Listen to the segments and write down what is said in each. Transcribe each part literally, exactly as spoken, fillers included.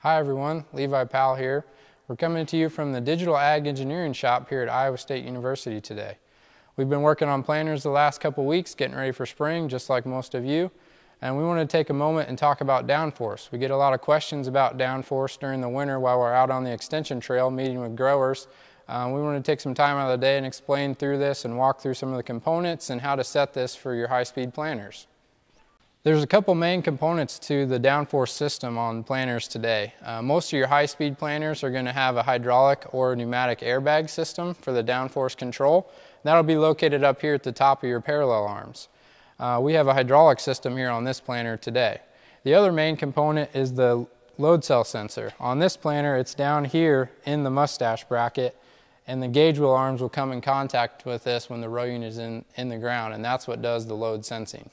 Hi everyone, Levi Powell here. We're coming to you from the Digital Ag Engineering Shop here at Iowa State University today. We've been working on planters the last couple weeks, getting ready for spring, just like most of you. And we want to take a moment and talk about Downforce. We get a lot of questions about Downforce during the winter while we're out on the extension trail meeting with growers. Uh, we want to take some time out of the day and explain through this and walk through some of the components and how to set this for your high-speed planters. There's a couple main components to the Downforce system on planters today. Uh, most of your high-speed planters are going to have a hydraulic or pneumatic airbag system for the Downforce control. That'll be located up here at the top of your parallel arms. Uh, we have a hydraulic system here on this planter today. The other main component is the load cell sensor. On this planter, it's down here in the mustache bracket, and the gauge wheel arms will come in contact with this when the row unit is in, in the ground, and that's what does the load sensing.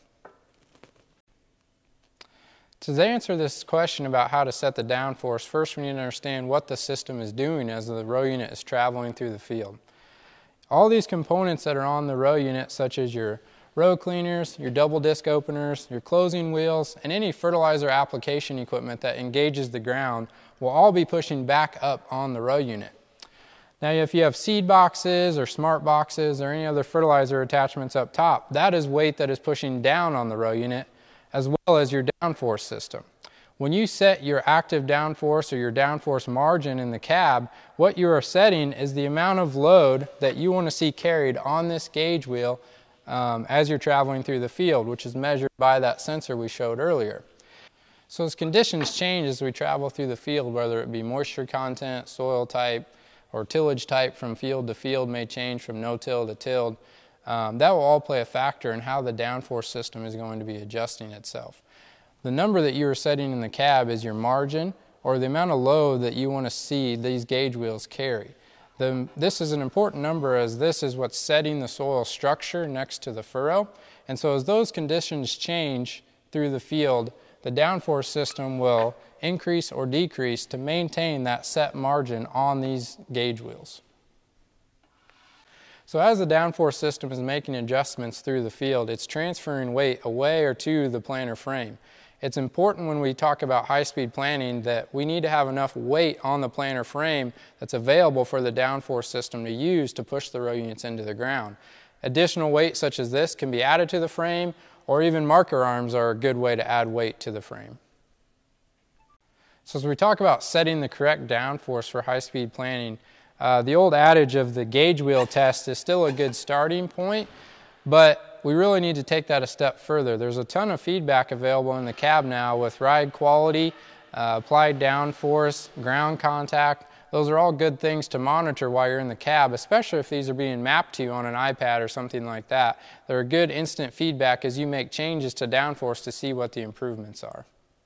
To answer this question about how to set the downforce, first we need to understand what the system is doing as the row unit is traveling through the field. All these components that are on the row unit, such as your row cleaners, your double disc openers, your closing wheels, and any fertilizer application equipment that engages the ground, will all be pushing back up on the row unit. Now if you have seed boxes or smart boxes or any other fertilizer attachments up top, that is weight that is pushing down on the row unit, as well as your downforce system. When you set your active downforce or your downforce margin in the cab, what you are setting is the amount of load that you want to see carried on this gauge wheel um, as you're traveling through the field, which is measured by that sensor we showed earlier. So as conditions change as we travel through the field, whether it be moisture content, soil type, or tillage type from field to field may change from no-till to tilled, Um, that will all play a factor in how the downforce system is going to be adjusting itself. The number that you are setting in the cab is your margin, or the amount of load that you want to see these gauge wheels carry. The, this is an important number, as this is what's setting the soil structure next to the furrow. And so as those conditions change through the field, the downforce system will increase or decrease to maintain that set margin on these gauge wheels. So as the downforce system is making adjustments through the field, it's transferring weight away or to the planter frame. It's important when we talk about high-speed planting that we need to have enough weight on the planter frame that's available for the downforce system to use to push the row units into the ground. Additional weight such as this can be added to the frame, or even marker arms are a good way to add weight to the frame. So as we talk about setting the correct downforce for high-speed planting, Uh, the old adage of the gauge wheel test is still a good starting point, but we really need to take that a step further. There's a ton of feedback available in the cab now with ride quality, uh, applied downforce, ground contact. Those are all good things to monitor while you're in the cab, especially if these are being mapped to you on an iPad or something like that. They're a good instant feedback as you make changes to downforce to see what the improvements are.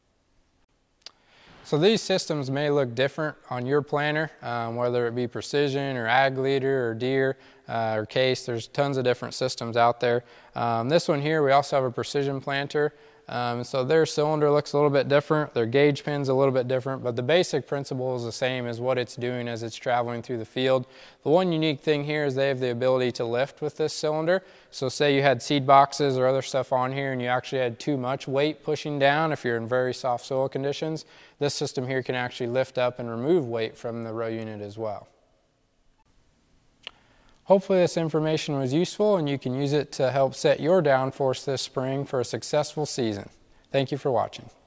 So these systems may look different on your planter, um, whether it be Precision or Ag Leader or Deere uh, or Case. There's tons of different systems out there. Um, this one here, we also have a Precision planter. Um, so their cylinder looks a little bit different, their gauge pin's a little bit different, but the basic principle is the same as what it's doing as it's traveling through the field. The one unique thing here is they have the ability to lift with this cylinder. So say you had seed boxes or other stuff on here and you actually had too much weight pushing down if you're in very soft soil conditions, this system here can actually lift up and remove weight from the row unit as well. Hopefully this information was useful and you can use it to help set your downforce this spring for a successful season. Thank you for watching.